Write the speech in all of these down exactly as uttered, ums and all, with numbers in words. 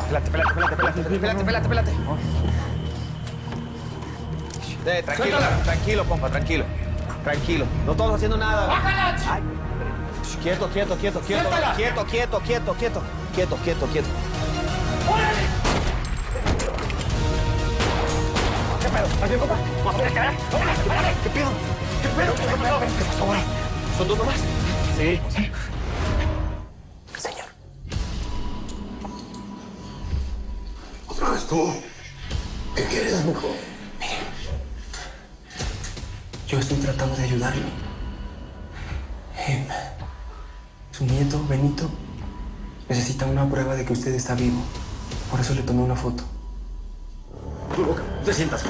Pelate, pelate, pelate, pelate, pelate, pelate, pelate. Eh, tranquilo, Suéltala. tranquilo, compa, tranquilo. Tranquilo. No estamos haciendo nada. ¡Bájala! Ay. Quieto, quieto, quieto, quieto. Suéltala. Quieto, quieto, quieto, quieto. Quieto, quieto, quieto. ¡Órale! ¿Qué pedo? ¿Estás bien, compa? ¿Qué pedo? ¿Qué pedo? ¿Qué pedo? ¿Qué pasó ahora? ¿Son dos nomás? Sí. Sí. Señor. ¿Otra vez tú? ¿Qué quieres, mijo? Mire, yo estoy tratando de ayudarlo. Eh, su nieto, Benito, necesita una prueba de que usted está vivo. Por eso le tomé una foto. Tu boca, te sientas.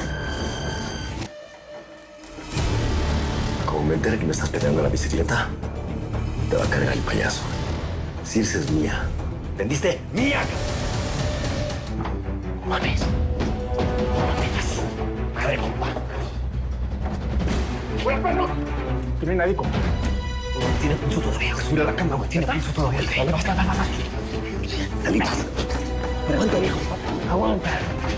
Como me entere que me estás peleando la bicicleta, te va a cargar el payaso. Circe es mía. ¿Entendiste? ¡Mía! Mames. Madre, compa. ¡Fuera, perro! Aquí no hay nadie, compa. Tiene pulso todavía. Sube a la cama, güey. Tiene pulso todavía. Dale, basta, basta, basta. Salitas. Aguanta, viejo. Aguanta.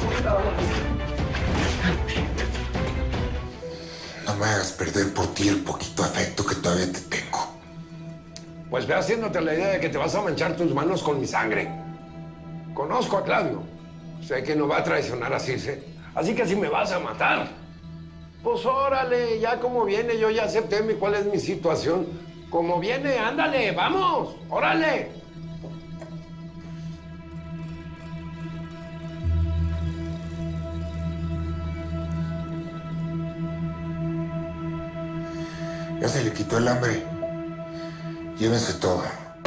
No me hagas perder por ti el poquito afecto que todavía te tengo. Pues ve haciéndote la idea de que te vas a manchar tus manos con mi sangre. Conozco a Claudio. Sé que no va a traicionar a Circe. Así que si me vas a matar, pues órale, ya como viene, yo ya acepté mi, cuál es mi situación. Como viene, ándale, vamos, órale. Ya se le quitó el hambre. Llévense todo.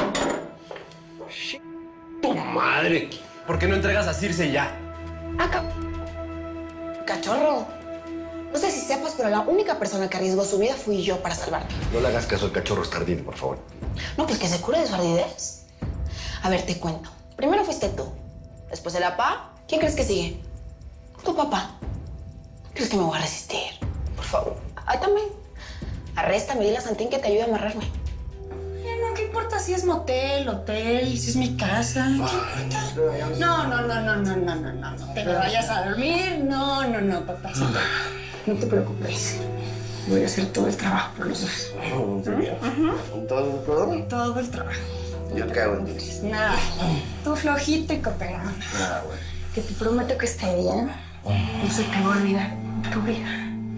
¡Tu madre! ¿Por qué no entregas a Circe ya? Acá. Cachorro. No sé si sepas, pero la única persona que arriesgó su vida fui yo para salvarte. No le hagas caso al cachorro estardido, por favor. No, pues que se cure de su ardidez. A ver, te cuento. Primero fuiste tú. Después el papá. ¿Quién crees que sigue? Tu papá. ¿Crees que me voy a resistir? Por favor. Ay, también. Arréstame, dile a Santín que te ayude a amarrarme. Ay, no, ¿qué importa si es motel, hotel, si es mi casa? ¿Qué importa? No, no, no, no, no, no, no, no, no. Te me vayas a dormir. No, no, no, papacito. No te preocupes. Voy a hacer todo el trabajo por los dos. ¿Todo el programa? Todo el trabajo. Yo qué hago entonces. Nada. Tú flojito y cooperando. Ah, bueno. Que te prometo que este día no se te va a olvidar tu vida.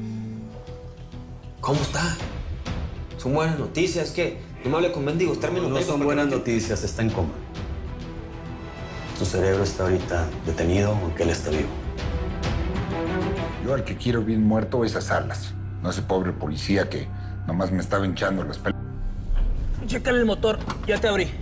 ¿Cómo está? Son buenas noticias. ¿Qué? No me hable con mendigos términos. No son buenas noticias, está en coma. Su cerebro está ahorita detenido, aunque él está vivo. Yo al que quiero bien muerto es a Salas. No ese pobre policía que nomás me estaba hinchando las pelas. Chécale el motor, ya te abrí.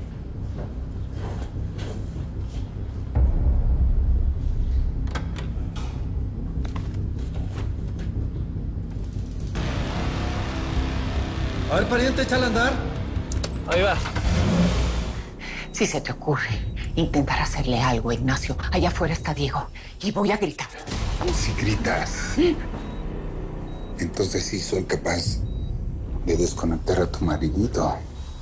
A ver, pariente, échale a andar. Ahí va. Si se te ocurre intentar hacerle algo a Ignacio, allá afuera está Diego. Y voy a gritar. Si gritas, entonces sí soy capaz de desconectar a tu maridito.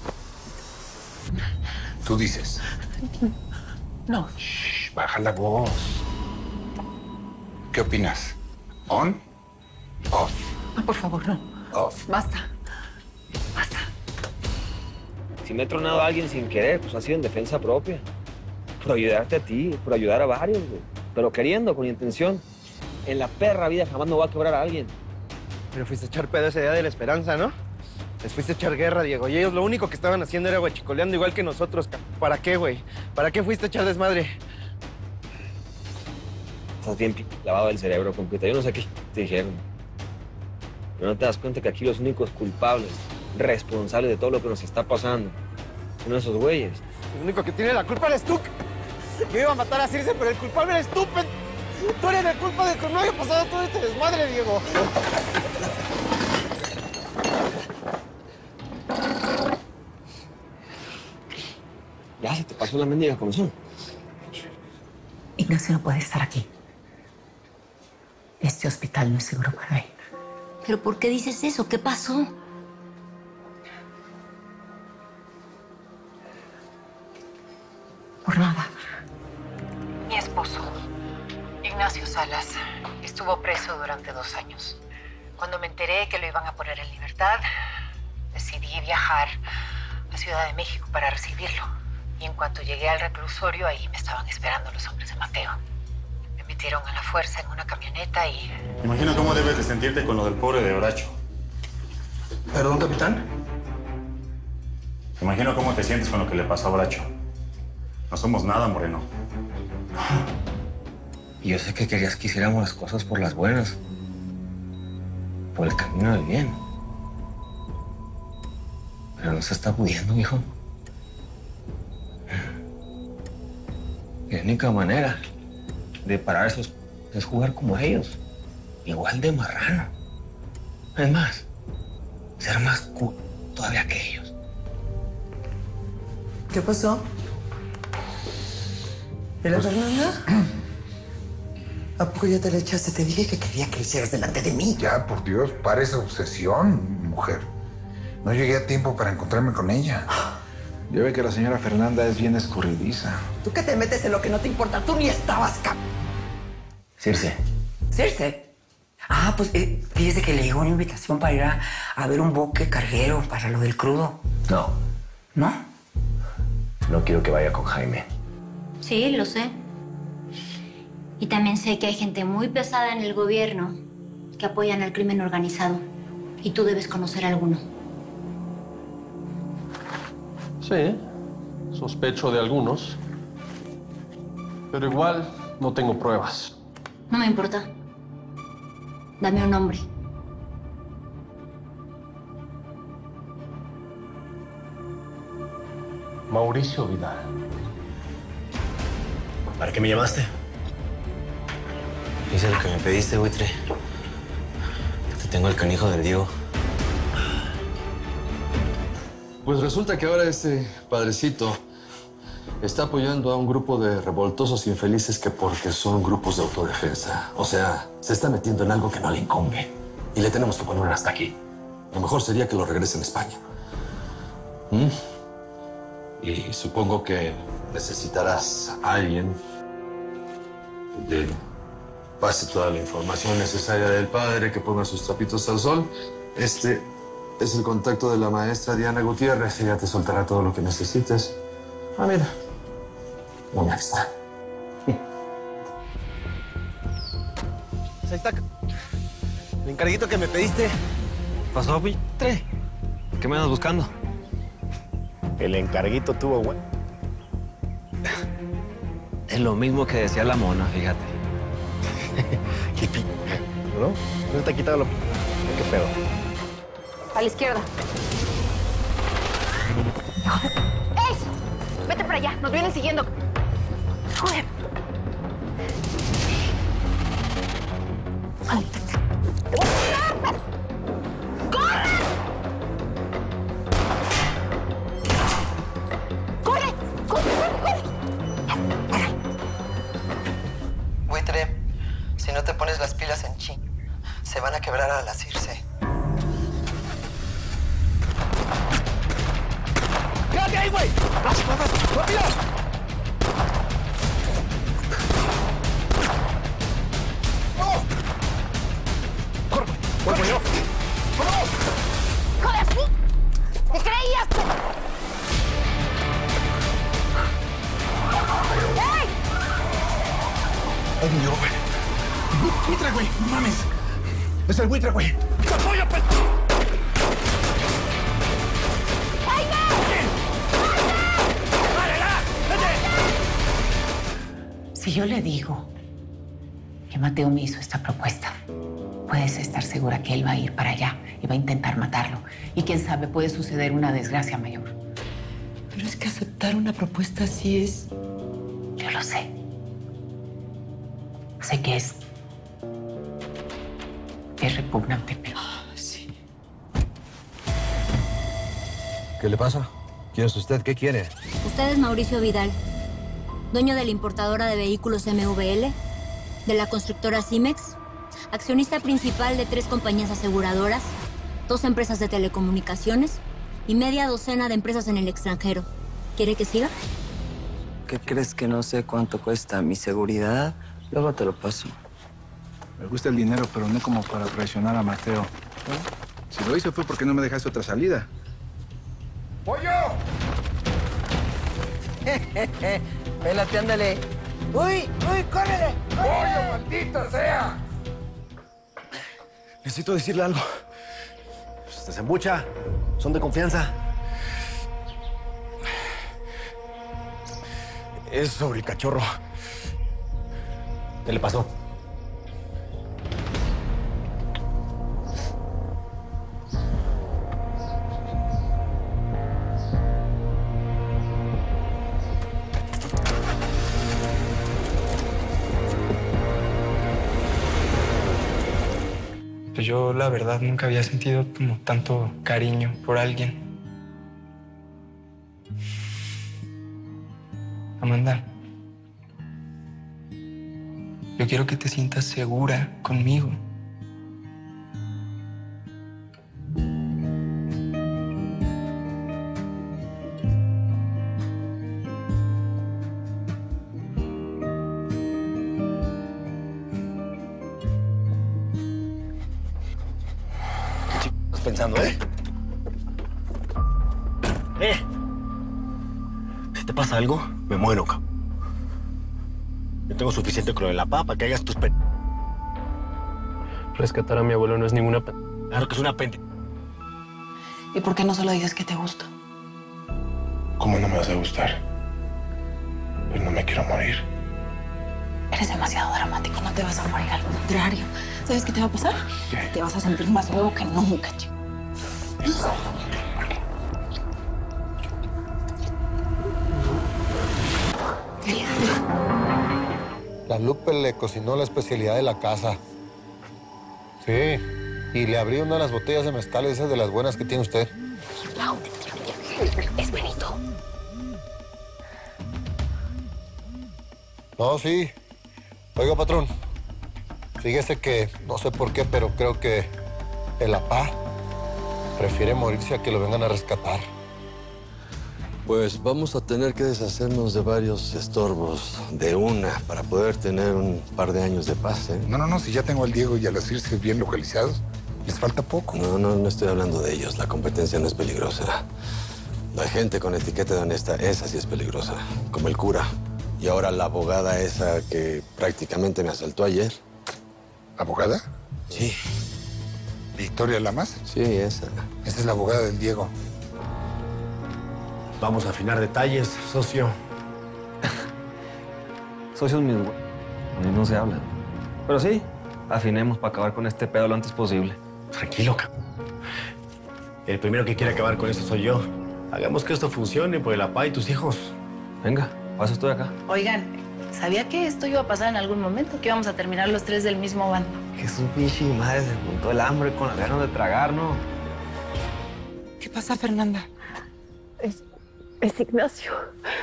Tú dices. No. Shh, baja la voz. ¿Qué opinas? ¿On? ¿Off? No, por favor, no. Off. Basta. Basta. Si me he tronado a alguien sin querer, pues ha sido en defensa propia. Por ayudarte a ti, por ayudar a varios, güey. Pero queriendo, con intención. En la perra vida jamás no va a quebrar a alguien. Pero fuiste a echar pedo ese día de la esperanza, ¿no? Les fuiste a echar guerra, Diego. Y ellos lo único que estaban haciendo era guachicoleando igual que nosotros. ¿Para qué, güey? ¿Para qué fuiste a echar desmadre? Estás bien lavado del cerebro, compita. Yo no sé qué te dijeron. Pero no te das cuenta que aquí los únicos culpables, responsables de todo lo que nos está pasando, son esos güeyes. El único que tiene la culpa eres tú. Yo iba a matar a Circe, pero el culpable eres tú, pen... Tú eres la culpa de que no haya pasado todo este desmadre, Diego. Ya se te pasó la mendiga comezón. Ignacio no puede estar aquí. Este hospital no es seguro para él. ¿Pero por qué dices eso? ¿Qué pasó? Por nada. Ignacio Salas estuvo preso durante dos años. Cuando me enteré que lo iban a poner en libertad, decidí viajar a Ciudad de México para recibirlo. Y en cuanto llegué al reclusorio, ahí me estaban esperando los hombres de Mateo. Me metieron a la fuerza en una camioneta y... Imagino cómo debes de sentirte con lo del pobre de Horacio. ¿Perdón, capitán? Imagino cómo te sientes con lo que le pasó a Horacio. No somos nada, Moreno. Y yo sé que querías que hiciéramos las cosas por las buenas. Por el camino del bien. Pero no se está pudiendo, hijo. La única manera de parar esos es jugar como ellos. Igual de marrano. Es más, ser más cool todavía que ellos. ¿Qué pasó? ¿Y la Fernanda? ¿A poco ya te la echaste? Te dije que quería que lo hicieras delante de mí. Ya, por Dios, para esa obsesión, mujer. No llegué a tiempo para encontrarme con ella. Ya ve que la señora Fernanda es bien escurridiza. ¿Tú qué te metes en lo que no te importa? Tú ni estabas cap... Circe. ¿Circe? Ah, pues eh, fíjese que le llegó una invitación para ir a, a ver un buque carguero para lo del crudo. No. ¿No? No quiero que vaya con Jaime. Sí, lo sé. Y también sé que hay gente muy pesada en el gobierno que apoyan al crimen organizado. Y tú debes conocer a alguno. Sí, sospecho de algunos. Pero igual no tengo pruebas. No me importa. Dame un nombre. Mauricio Vidal. ¿Para qué me llamaste? Hice lo que me pediste, buitre. Te tengo el canijo del Diego. Pues resulta que ahora este padrecito está apoyando a un grupo de revoltosos infelices que porque son grupos de autodefensa. O sea, se está metiendo en algo que no le incumbe. Y le tenemos que poner hasta aquí. Lo mejor sería que lo regresen a España. ¿Mm? Y supongo que necesitarás a alguien que te pase toda la información necesaria del padre, que ponga sus trapitos al sol. Este es el contacto de la maestra Diana Gutiérrez. Ella te soltará todo lo que necesites. Ah, mira. Un extra. Ahí está. El encarguito que me pediste. ¿Pasó, buitre? ¿Qué me andas buscando? El encarguito tuvo bueno. Es lo mismo que decía la mona, fíjate. ¿No? ¿No te ha quitado lo... ¿Qué pedo? A la izquierda. ¡Ey! Vete para allá. Nos vienen siguiendo. Joder. ¡Corre! ¡Corre! ¡Corre! Buitre, si no te pones las pilas en chin, se van a quebrar a la Circe. ¡Quédate ahí, güey! ¡Rápido! ¡Oh! ¡Corre, güey! ¡Corre, yo! ¡Vamos! ¡Joder! ¿Qué creías? ¡Ey! Alguien llegó, güey. ¡Buitre, güey! ¡No mames! ¡Es el buitre, güey! ¡Apoya, pe... Si yo le digo que Mateo me hizo esta propuesta, puedes estar segura que él va a ir para allá y va a intentar matarlo. Y quién sabe, puede suceder una desgracia mayor. Pero es que aceptar una propuesta así es... Yo lo sé. Sé que es... es repugnante, pero... Sí. ¿Qué le pasa? ¿Quién es usted? ¿Qué quiere? Usted es Mauricio Vidal, dueño de la importadora de vehículos M V L, de la constructora Cimex, accionista principal de tres compañías aseguradoras, dos empresas de telecomunicaciones y media docena de empresas en el extranjero. ¿Quiere que siga? ¿Qué crees que no sé cuánto cuesta mi seguridad Luego te lo paso. Me gusta el dinero, pero no como para traicionar a Mateo. Si lo hizo fue porque no me dejaste otra salida. ¡Pollo! Pélate, ándale. ¡Uy! ¡Uy! ¡Córrele! ¡Pollo, maldita sea! Necesito decirle algo. Pues desembucha. Son de confianza. Es sobre el cachorro. ¿Qué le pasó? Pues yo, la verdad, nunca había sentido como tanto cariño por alguien. Amanda, yo quiero que te sientas segura conmigo. Pensando, ¿eh? ¡Eh! Si te pasa algo, me muero, cabrón. Yo tengo suficiente con lo de la papa para que hagas tus pen... Rescatar a mi abuelo no es ninguna pen... Claro que es una pen... ¿Y por qué no solo dices que te gusto? ¿Cómo no me vas a gustar? Pues no me quiero morir. Eres demasiado dramático, no te vas a morir, al contrario. ¿Sabes qué te va a pasar? ¿Qué? Te vas a sentir más nuevo que nunca, chico. La Lupe le cocinó la especialidad de la casa. Sí, y le abrí una de las botellas de mezcal, esas de las buenas que tiene usted. Es Benito. No, sí. Oiga, patrón, fíjese que, no sé por qué, pero creo que el apá prefiere morirse a que lo vengan a rescatar. Pues vamos a tener que deshacernos de varios estorbos de una para poder tener un par de años de paz, ¿eh? No, no, no, si ya tengo al Diego y a los Circe bien localizados, les falta poco. No, no, no estoy hablando de ellos. La competencia no es peligrosa. La gente con etiqueta de honesta, esa sí es peligrosa. Como el cura. Y ahora la abogada esa que prácticamente me asaltó ayer. ¿Abogada? Sí. ¿Victoria Lamas? Sí, esa. Esa es la abogada del Diego. Vamos a afinar detalles, socio. Socios mis güey. A mí no se hablan. Pero sí, afinemos para acabar con este pedo lo antes posible. Tranquilo, cabrón. El primero que quiere acabar con esto soy yo. Hagamos que esto funcione por el apá y tus hijos. Venga, paso estoy acá. Oigan, ¿sabía que esto iba a pasar en algún momento? Que íbamos a terminar los tres del mismo bando. Que su pinche madre se juntó el hambre con las ganas de tragar, ¿no? ¿Qué pasa, Fernanda? Es, es Ignacio.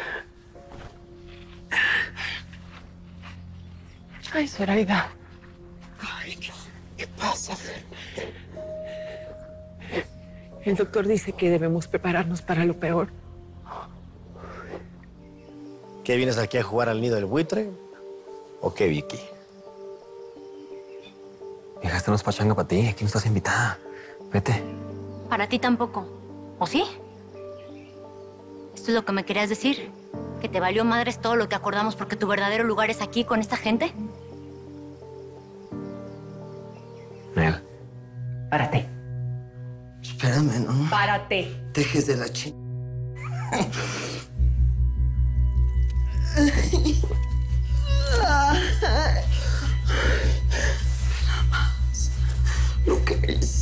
Ay, Zoraida. Ay, ¿qué, qué pasa, Fernanda? El doctor dice que debemos prepararnos para lo peor. ¿Qué vienes aquí a jugar al nido del buitre? ¿O qué, Vicky? Hija, esta no es pachanga para ti. Aquí no estás invitada. Vete. Para ti tampoco. ¿O sí? ¿Esto es lo que me querías decir? ¿Que te valió madres todo lo que acordamos porque tu verdadero lugar es aquí con esta gente? Nel. Párate. Espérame, ¿no? Párate. Dejes de la ching... Nada más lo que me hiciste.